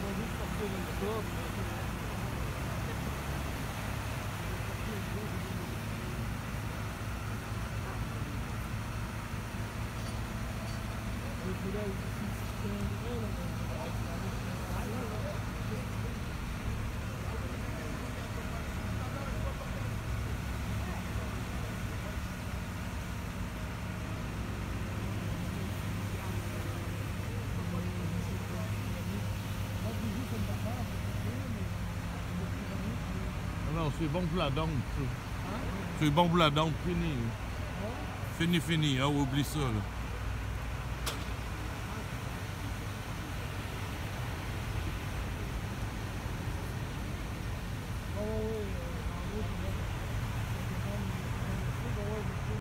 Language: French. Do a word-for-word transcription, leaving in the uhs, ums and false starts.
Non, c'est bon pour la dent. C'est bon pour la dent, fini. Fini, fini, hein, oublie ça. Là.